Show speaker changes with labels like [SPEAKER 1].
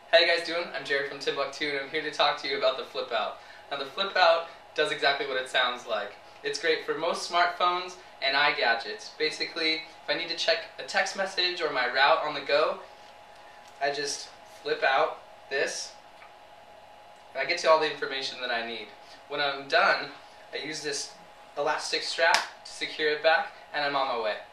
[SPEAKER 1] How you guys doing? I'm Jared from Timbuk2 and I'm here to talk to you about the Flipout. Now the Flipout does exactly what it sounds like. It's great for most smartphones and iGadgets. Basically, if I need to check a text message or my route on the go, I just flip out this and I get you all the information that I need. When I'm done, I use this elastic strap to secure it back and I'm on my way.